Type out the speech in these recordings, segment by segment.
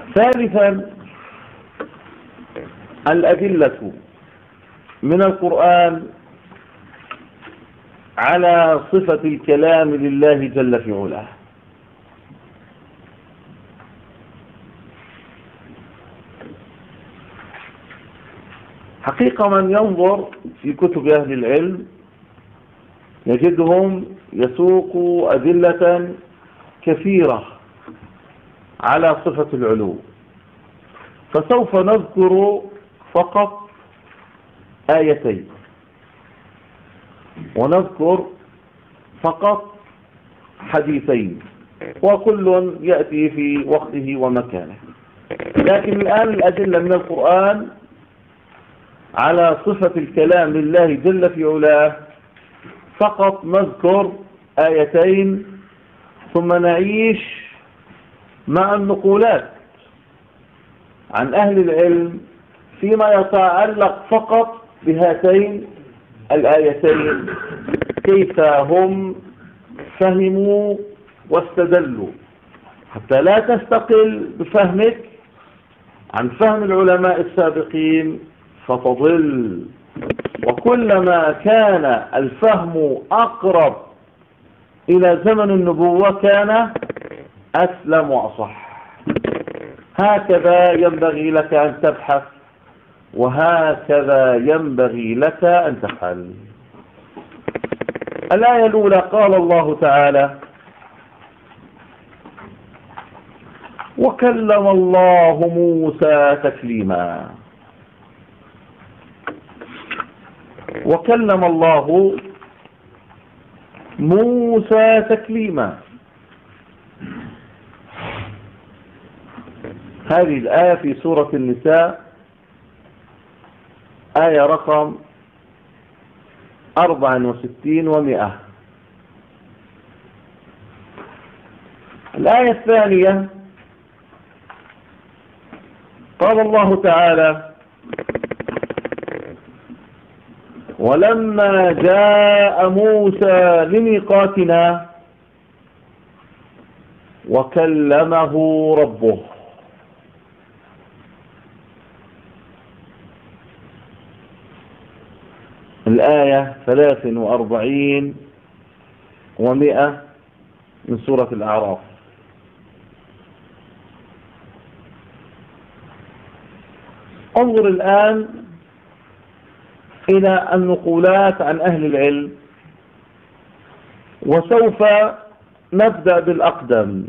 ثالثا الأدلة من القرآن على صفة الكلام لله جل في علاه. حقيقة من ينظر في كتب أهل العلم يجدهم يسوق أدلة كثيرة على صفة العلو، فسوف نذكر فقط آيتين ونذكر فقط حديثين، وكل يأتي في وقته ومكانه. لكن الآن الأدلة من القرآن على صفة الكلام لله جل في علاه فقط نذكر آيتين، ثم نعيش مع النقولات عن أهل العلم فيما يتعلق فقط بهاتين الآيتين، كيف هم فهموا واستدلوا، حتى لا تستقل بفهمك عن فهم العلماء السابقين فتضل. وكلما كان الفهم أقرب إلى زمن النبوة كان أسلم وأصح. هكذا ينبغي لك أن تبحث، وهكذا ينبغي لك أن تفعل. الآية الأولى قال الله تعالى: وكلم الله موسى تكليما. وكلم الله موسى تكليما. هذه الآية في سورة النساء، آية رقم 64 و100. الآية الثانية قال الله تعالى: ولما جاء موسى لميقاتنا وكلمه ربه. الآية 43 و100 من سورة الأعراف. انظر الآن إلى النقولات عن أهل العلم، وسوف نبدأ بالأقدم.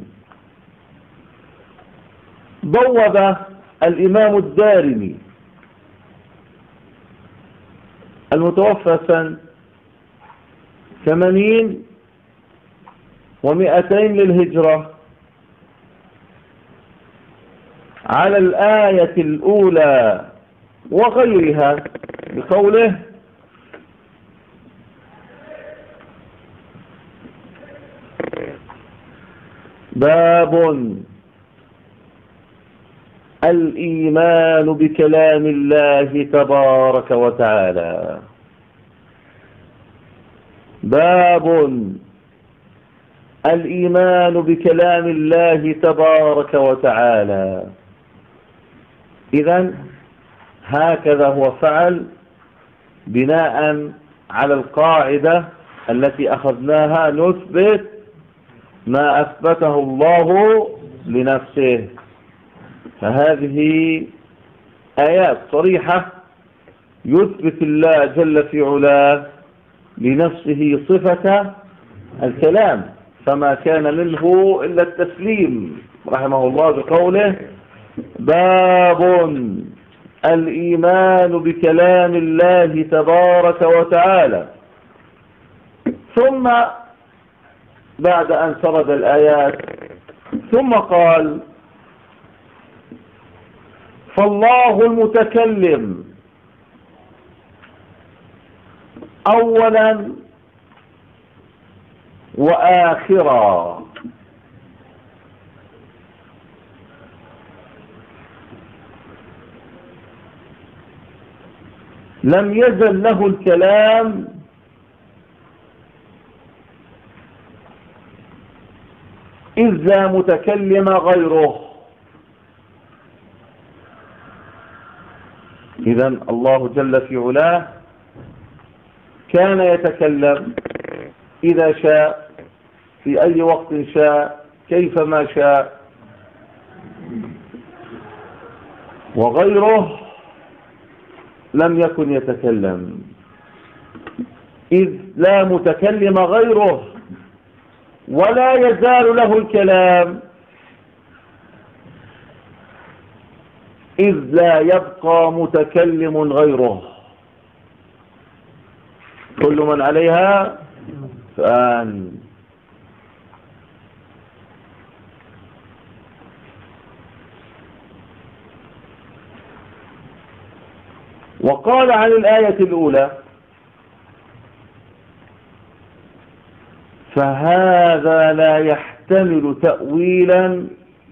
بوب الإمام الدارمي المتوفى سنة 80 و200 للهجرة على الآية الأولى وغيرها بقوله: باب الإيمان بكلام الله تبارك وتعالى. باب الإيمان بكلام الله تبارك وتعالى. إذن هكذا هو فعل بناء على القاعدة التي أخذناها: نثبت ما أثبته الله لنفسه. فهذه آيات صريحة يثبت الله جل في علاه لنفسه صفة الكلام، فما كان منه إلا التسليم رحمه الله بقوله: باب الإيمان بكلام الله تبارك وتعالى. ثم بعد أن سرد الآيات ثم قال: فالله المتكلم أولا وآخرا. لم يزل له الكلام إذ لا متكلم غيره. إذا الله جل في علاه كان يتكلم إذا شاء في أي وقت شاء كيفما شاء، وغيره لم يكن يتكلم، إذ لا متكلم غيره ولا يزال له الكلام، إذ لا يبقى متكلم غيره. كل من عليها فان. وقال عن الآية الأولى: فهذا لا يحتمل تأويلا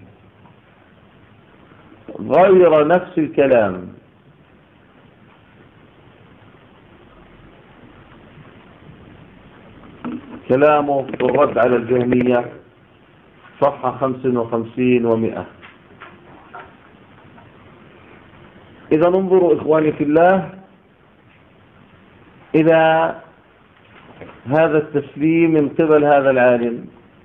غير نفس الكلام. كلامه في الرد على الجهمية صفحة 55 و100. إذا انظروا إخواني في الله إلى هذا التسليم من قبل هذا العالم.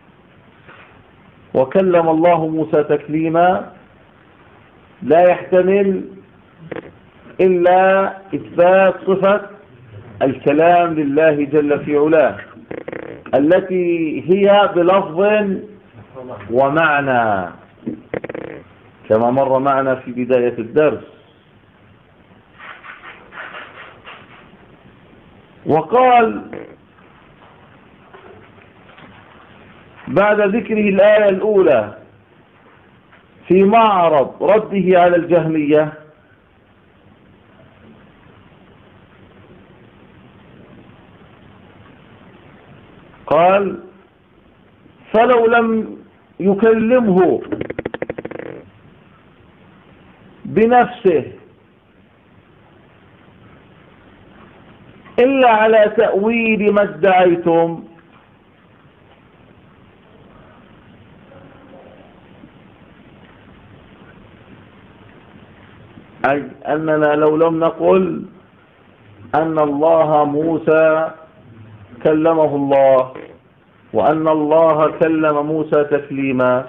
وكلم الله موسى تكليما لا يحتمل إلا إثبات صفة الكلام لله جل في علاه، التي هي بلفظ ومعنى كما مر معنا في بداية الدرس. وقال بعد ذكره الآية الأولى في معرض رده على الجهمية: قال: فلو لم يكلمه بنفسه إلا على تأويل ما ادعيتم، أي أننا لو لم نقل أن الله موسى كلمه الله وأن الله كلم موسى تكليما،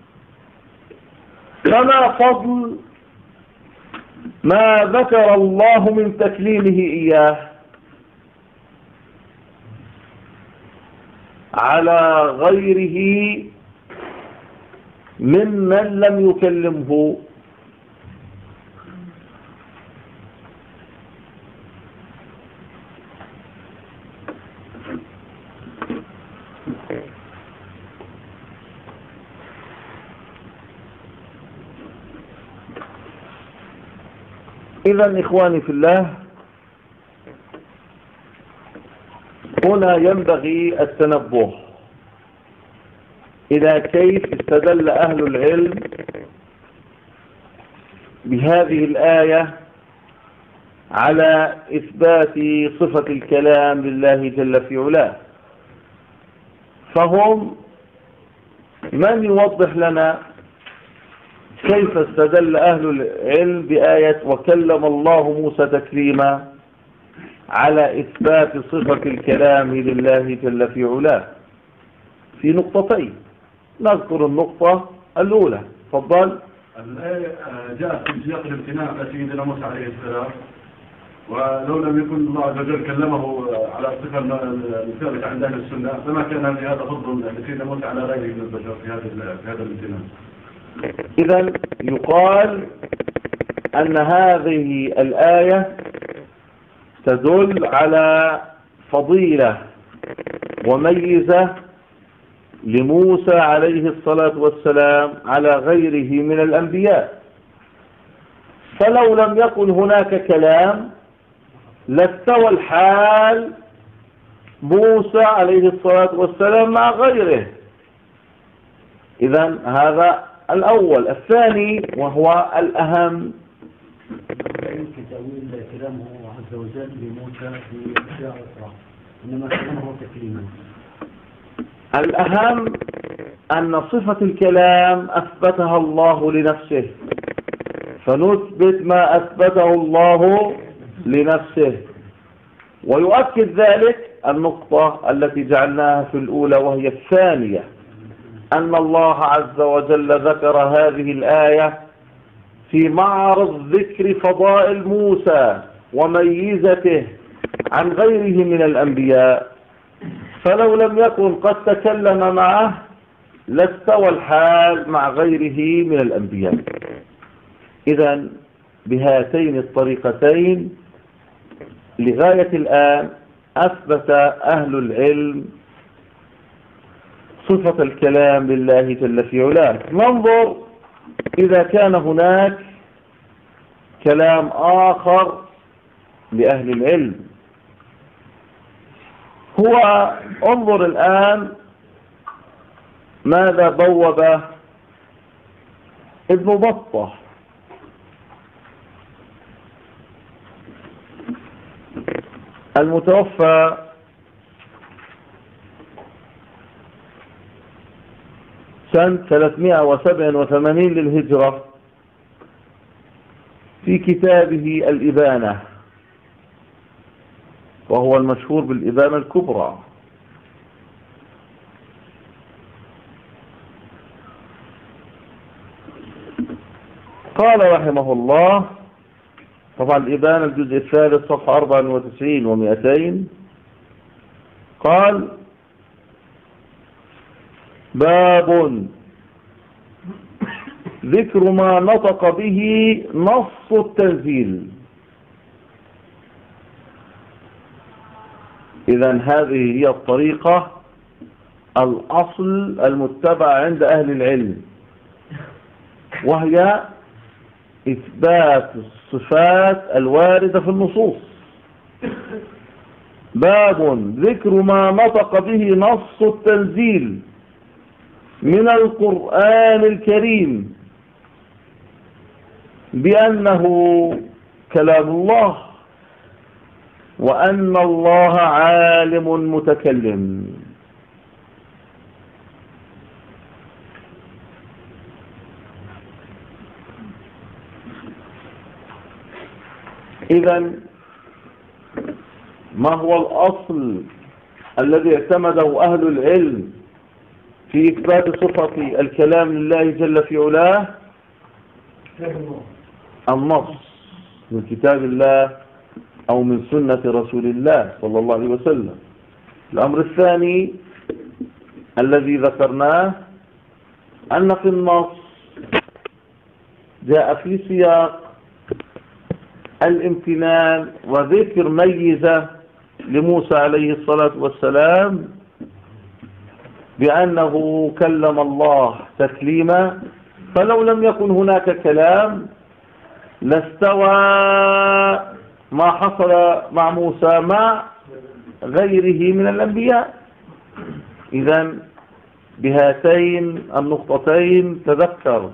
فما فضل ما ذكر الله من تكليمه إياه على غيره ممن لم يكلمه. إذن إخواني في الله، هنا ينبغي التنبه إلى كيف استدل أهل العلم بهذه الآية على إثبات صفة الكلام لله جل في علاه. فهم من يوضح لنا كيف استدل أهل العلم بآية وكلم الله موسى تكليما على إثبات صفة الكلام لله جل في علاه في نقطتين. نذكر النقطة الأولى. تفضل. الآية جاءت في سياق الامتناع لسيدنا موسى عليه السلام، ولو لم يكن الله عز وجل كلمه على الصفة الثابتة عند أهل السنة فما كان هذا فضل لسيدنا موسى على غيره من البشر في هذا الامتناع. إذن يقال أن هذه الآية تدل على فضيلة وميزة لموسى عليه الصلاة والسلام على غيره من الأنبياء. فلو لم يكن هناك كلام لاستوى الحال موسى عليه الصلاة والسلام مع غيره. إذن هذا الأول. الثاني وهو الأهم: لا يمكن تأويل كلامه عز وجل لموسى في أشياء أخرى، إنما كلامه تكليما. الأهم أن صفة الكلام أثبتها الله لنفسه، فنثبت ما أثبته الله لنفسه. ويؤكد ذلك النقطة التي جعلناها في الأولى وهي الثانية، أن الله عز وجل ذكر هذه الآية في معرض ذكر فضائل موسى وميزته عن غيره من الأنبياء، فلو لم يكن قد تكلم معه لاستوى الحال مع غيره من الأنبياء. إذن بهاتين الطريقتين لغاية الآن أثبت أهل العلم صفة الكلام لله جل في علاه. ننظر إذا كان هناك كلام آخر لأهل العلم. هو انظر الآن ماذا بوب ابن بطة. المتوفى سنة 387 للهجرة في كتابه الإبانة، وهو المشهور بالإبانة الكبرى. قال رحمه الله، طبعا الإبانة الجزء الثالث صفحة 94 و200، قال: باب ذكر ما نطق به نص التنزيل. إذن هذه هي الطريقة الأصل المتبع عند أهل العلم، وهي إثبات الصفات الواردة في النصوص. باب ذكر ما نطق به نص التنزيل من القرآن الكريم بأنه كلام الله، وأن الله عالم متكلم. إذن ما هو الأصل الذي اعتمده أهل العلم في إثبات صفة الكلام لله جل في علاه؟ النص من كتاب الله أو من سنة رسول الله صلى الله عليه وسلم. الأمر الثاني الذي ذكرناه أن في النص جاء في سياق الامتنان وذكر ميزة لموسى عليه الصلاة والسلام بأنه كلم الله تكليما، فلو لم يكن هناك كلام لاستوى ما حصل مع موسى مع غيره من الأنبياء. إذن بهاتين النقطتين تذكر.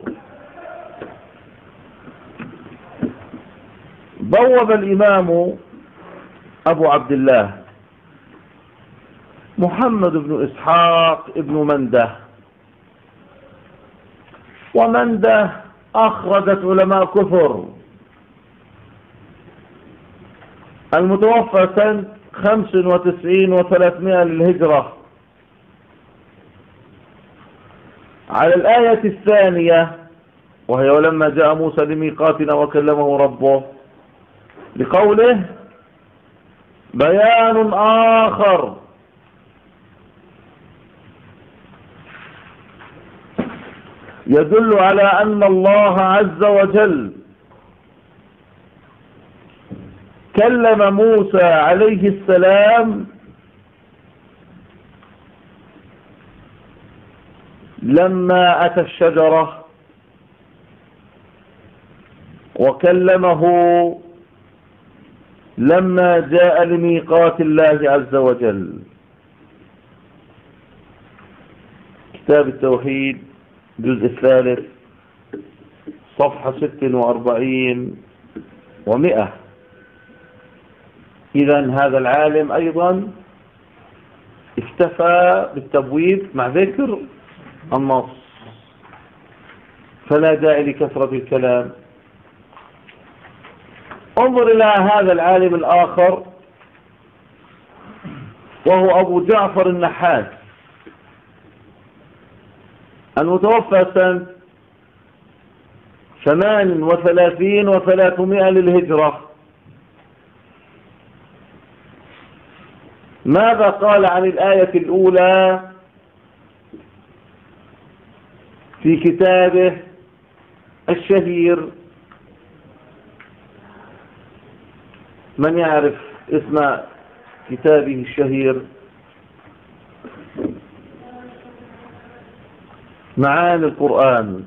بوب الإمام أبو عبد الله محمد بن إسحاق ابن منده، ومنده أخرجت علماء كفر، المتوفى سنة 95 و300 للهجرة، على الآية الثانية وهي: ولما جاء موسى لميقاتنا وكلمه ربه، لقوله: بيان آخر يدل على أن الله عز وجل كلم موسى عليه السلام لما أتى الشجرة، وكلمه لما جاء لميقات الله عز وجل. كتاب التوحيد الجزء الثالث صفحة 46 و100. إذن هذا العالم أيضا اكتفى بالتبويب مع ذكر النص، فلا داعي لكثرة الكلام. انظر إلى هذا العالم الآخر وهو أبو جعفر النحاس المتوفى سنة 38 و300 للهجرة. ماذا قال عن الآية الأولى في كتابه الشهير؟ من يعرف اسم كتابه الشهير؟ معاني القرآن،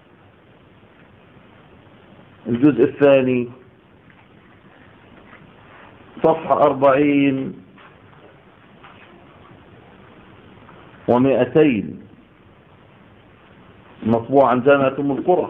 الجزء الثاني، صفحة 40 و200، مطبوع عن جامعة أم القرى.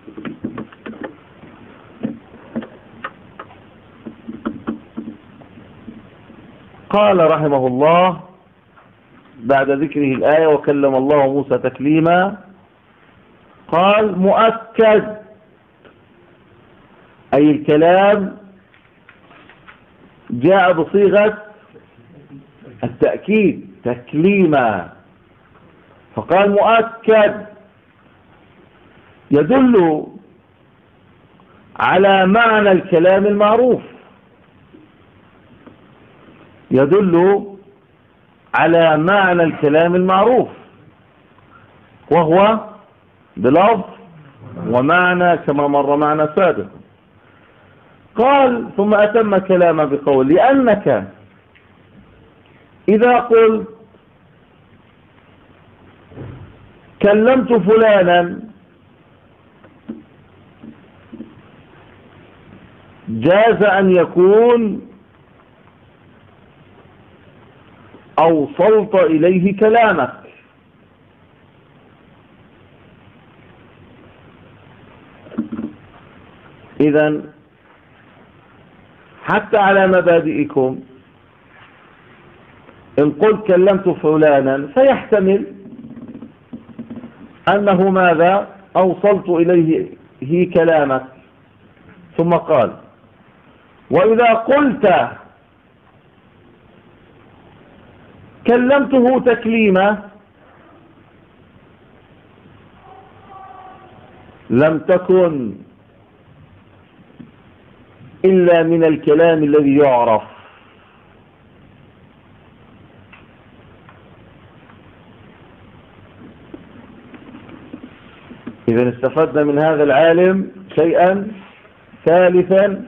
قال رحمه الله بعد ذكره الآية وكلم الله موسى تكليما، قال مؤكد، أي الكلام جاء بصيغة التأكيد تكليما، فقال مؤكد يدل على معنى الكلام المعروف، يدل على معنى الكلام المعروف وهو بلفظ ومعنى كما مر معنا سابقا. قال ثم أتم كلامه بقول لأنك إذا قلت كلمت فلانا جاز أن يكون أوصلت إليه كلامك، إذن حتى على مبادئكم إن قلت كلمت فلانا فيحتمل أنه ماذا أوصلت إليه كلامك. ثم قال وإذا قلت كلمته تكليما لم تكن إلا من الكلام الذي يعرف. إذا استفدنا من هذا العالم شيئا ثالثا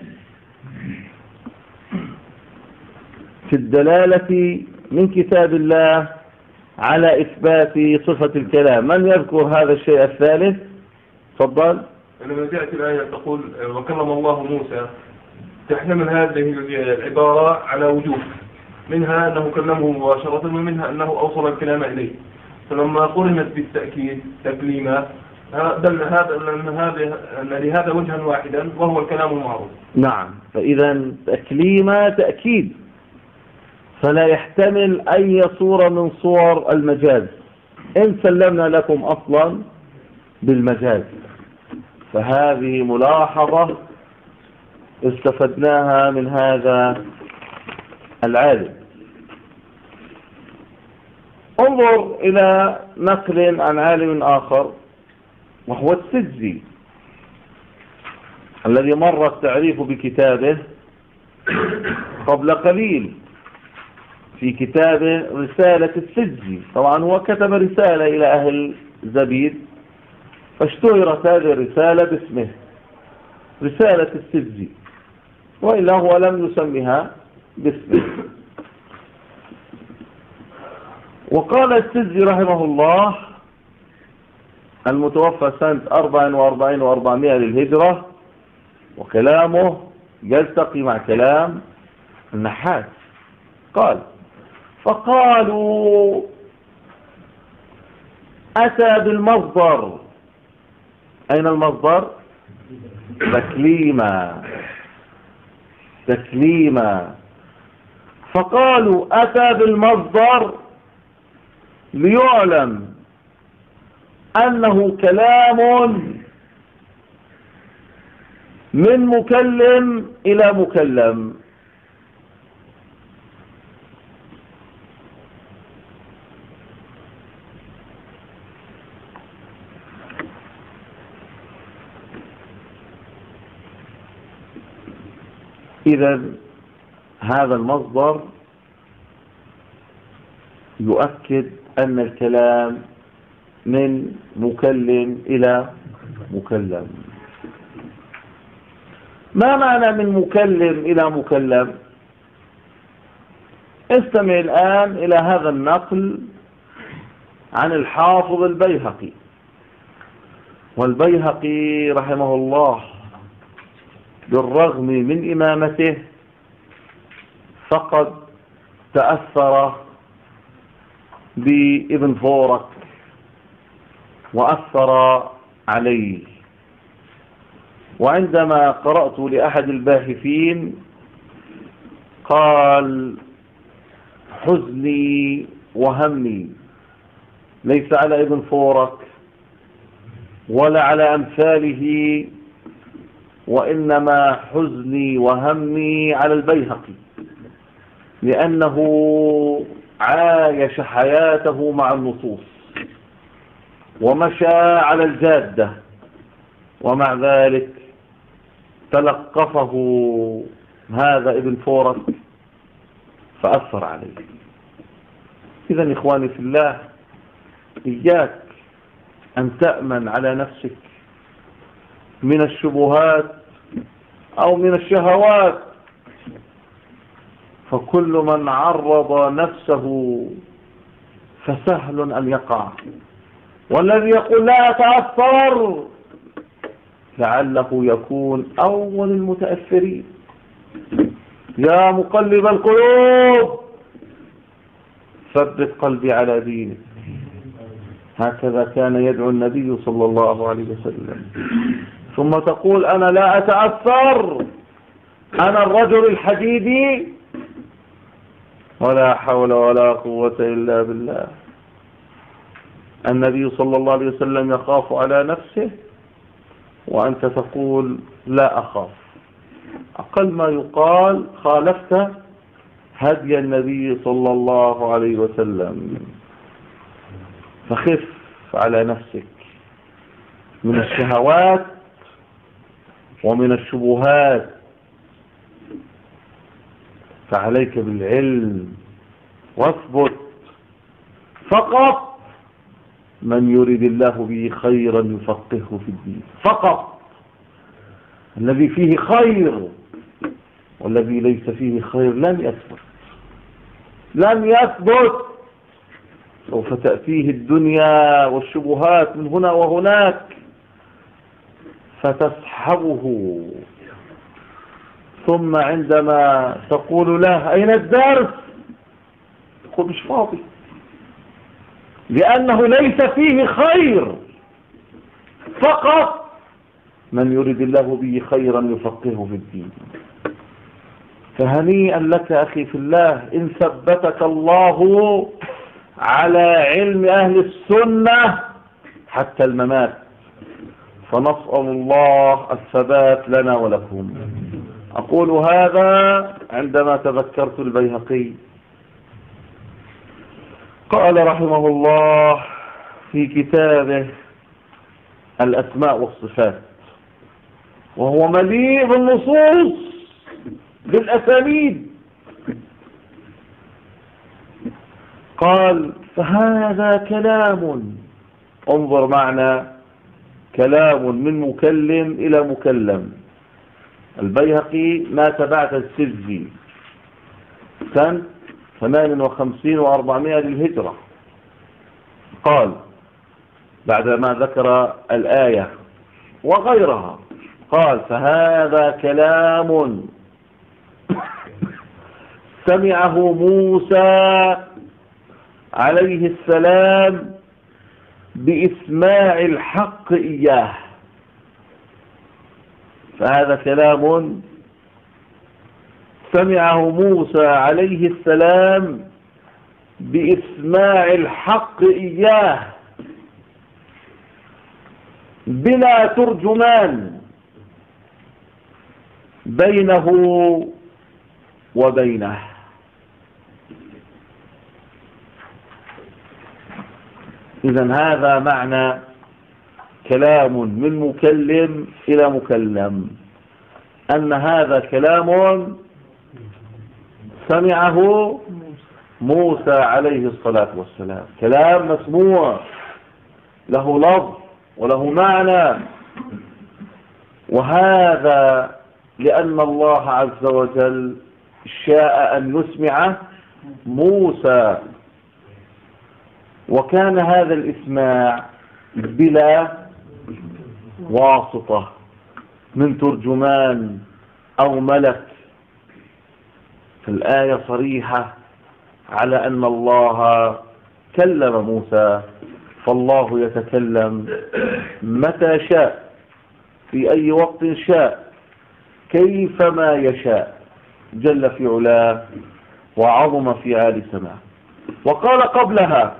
في الدلالة من كتاب الله على إثبات صفة الكلام. من يذكر هذا الشيء الثالث؟ تفضل. لما جاءت الآية تقول وكلم الله موسى، تحتمل هذه العبارة على وجوه، منها أنه كلمه مباشرة ومنها أنه أوصل الكلام إليه، فلما قرنت بالتأكيد تكليما دل أن لهذا وجها واحدا وهو الكلام المعروف. نعم، فإذا تكليما تأكيد، فلا يحتمل أي صورة من صور المجاز إن سلمنا لكم أصلا بالمجاز. فهذه ملاحظة استفدناها من هذا العالم. انظر إلى نقل عن عالم آخر وهو السجزي الذي مر التعريف بكتابه قبل قليل في كتاب رسالة السجزي. طبعا هو كتب رسالة إلى أهل زبيد فاشتهرت هذه الرسالة باسمه رسالة السجزي، وإلا هو لم يسميها باسمه. وقال السجزي رحمه الله المتوفى سنة 44 و400 للهجرة، وكلامه يلتقي مع كلام النحاس. قال فقالوا أتى بالمصدر. أين المصدر؟ تكليما. فقالوا أتى بالمصدر ليعلم أنه كلام من مكلم إلى مكلم. إذا هذا المصدر يؤكد أن الكلام من مكلم إلى مكلم. ما معنى من مكلم إلى مكلم؟ استمع الآن إلى هذا النقل عن الحافظ البيهقي. والبيهقي رحمه الله بالرغم من إمامته فقد تأثر بابن فورك وأثر عليه. وعندما قرأت لأحد الباحثين قال: حزني وهمي ليس على ابن فورك ولا على أمثاله، وإنما حزني وهمي على البيهقي، لأنه عايش حياته مع النصوص ومشى على الجادة، ومع ذلك تلقفه هذا ابن فورك فأثر عليه. إذن إخواني في الله، إياك أن تأمن على نفسك من الشبهات أو من الشهوات، فكل من عرض نفسه فسهل أن يقع. والذي يقول لا أتأثر لعله يكون أول المتأثرين. يا مقلب القلوب ثبت قلبي على دينك. هكذا كان يدعو النبي صلى الله عليه وسلم. ثم تقول أنا لا أتأثر، أنا الرجل الحديدي، ولا حول ولا قوة إلا بالله. النبي صلى الله عليه وسلم يخاف على نفسه وأنت تقول لا أخاف. أقل ما يقال خالفت هدي النبي صلى الله عليه وسلم. فخف على نفسك من الشهوات ومن الشبهات، فعليك بالعلم واثبت. فقط من يريد الله به خيرا يفقهه في الدين، فقط. الذي فيه خير والذي ليس فيه خير لن يثبت. سوف تأتيه الدنيا والشبهات من هنا وهناك فتسحبه، ثم عندما تقول له أين الدرس يقول مش فاضي، لأنه ليس فيه خير. فقط من يريد الله به خيرا يفقهه في الدين. فهنيئا لك أخي في الله إن ثبتك الله على علم أهل السنة حتى الممات، فنسأل الله الثبات لنا ولكم. أقول هذا عندما تذكرت البيهقي. قال رحمه الله في كتابه الأسماء والصفات، وهو مليء بالنصوص بالأسانيد، قال فهذا كلام، انظر معنا، كلام من مكلم إلى مكلم. البيهقي مات بعد السجي سنة 58 و400 للهجرة. قال بعدما ذكر الآية وغيرها قال فهذا كلام سمعه موسى عليه السلام بإسماع الحق إياه. فهذا كلام سمعه موسى عليه السلام بإسماع الحق إياه بلا ترجمان، بينه وبينه. إذن هذا معنى كلام من مكلم إلى مكلم، أن هذا كلام سمعه موسى عليه الصلاة والسلام، كلام مسموع له لفظ وله معنى. وهذا لأن الله عز وجل شاء أن يسمع موسى، وكان هذا الإسماع بلا واسطة من ترجمان أو ملك. فالآية صريحة على أن الله كلم موسى، فالله يتكلم متى شاء في أي وقت شاء كيفما يشاء جل في علاه وعظم في عالي سماه. وقال قبلها،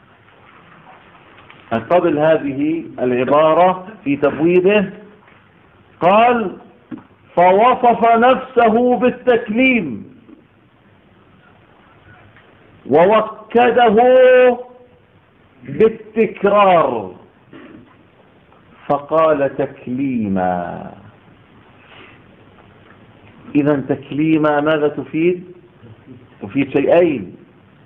قبل هذه العبارة في تفويضه، قال فوصف نفسه بالتكليم ووكده بالتكرار فقال تكليما. إذا تكليما ماذا تفيد؟ تفيد شيئين.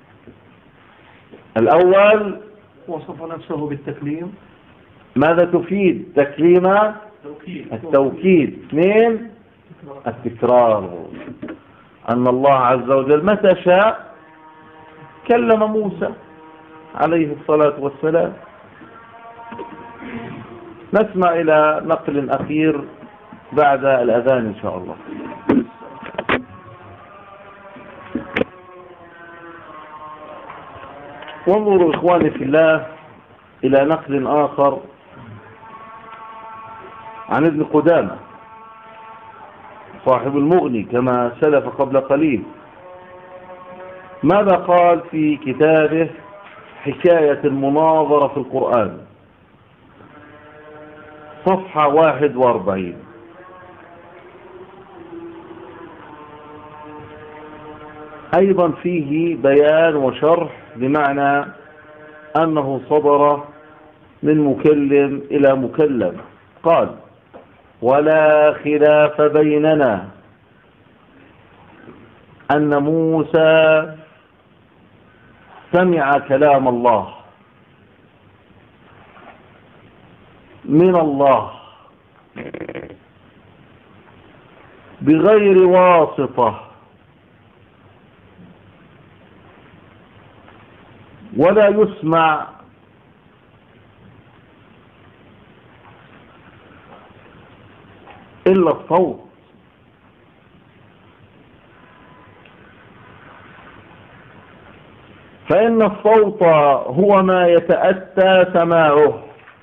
الأول وصف نفسه بالتكليم، ماذا تفيد تكليما؟ التوكيد. اثنين التكرار، أن الله عز وجل متى شاء كلم موسى عليه الصلاة والسلام. نسمع إلى نقل أخير بعد الأذان إن شاء الله. وانظروا إخواني في الله إلى نقل آخر عن ابن قدامة صاحب المغني كما سلف قبل قليل. ماذا قال في كتابه حكاية المناظرة في القرآن، صفحة 41؟ أيضا فيه بيان وشرح بمعنى أنه صدر من مكلم إلى مكلم. قال ولا خلاف بيننا أن موسى سمع كلام الله من الله بغير واسطة ولا يسمع إلا الصوت، فإن الصوت هو ما يتأتى سماعه،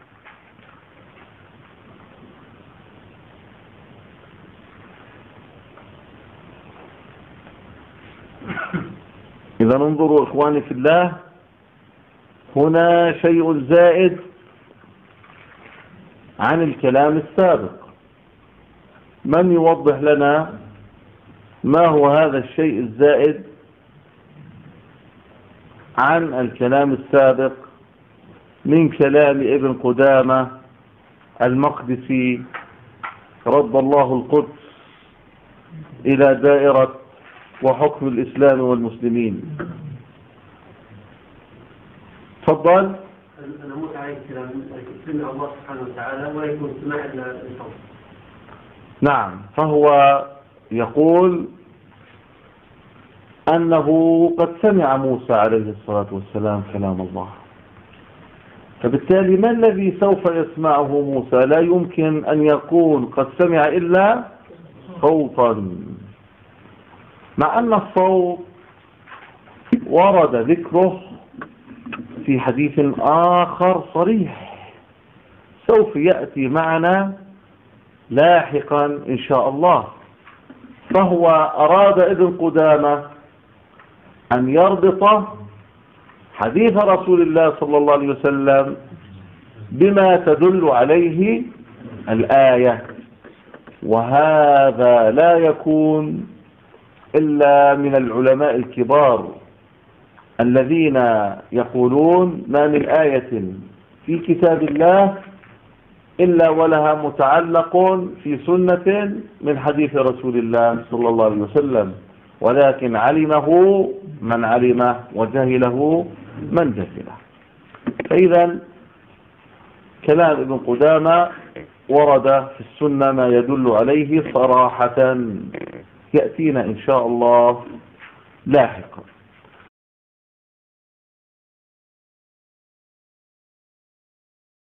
إذا انظروا إخواني في الله، هنا شيء زائد عن الكلام السابق. من يوضح لنا ما هو هذا الشيء الزائد عن الكلام السابق من كلام ابن قدامة المقدسي رد الله القدس إلى دائرة وحكم الإسلام والمسلمين؟ تفضل. أنا موسى عليه السلام سمع الله سبحانه وتعالى ولا يكون سماع إلا الصوت. نعم، فهو يقول أنه قد سمع موسى عليه الصلاة والسلام كلام الله، فبالتالي ما الذي سوف يسمعه موسى؟ لا يمكن أن يكون قد سمع إلا صوتا، مع أن الصوت ورد ذكره في حديث آخر صريح سوف يأتي معنا لاحقا إن شاء الله. فهو أراد ابن قدامة أن يربط حديث رسول الله صلى الله عليه وسلم بما تدل عليه الآية، وهذا لا يكون إلا من العلماء الكبار الذين يقولون ما من آية في كتاب الله إلا ولها متعلق في سنة من حديث رسول الله صلى الله عليه وسلم، ولكن علمه من علمه وجهله من جهله. فإذا كلام ابن قدامة ورد في السنة ما يدل عليه صراحة، يأتينا إن شاء الله لاحقا.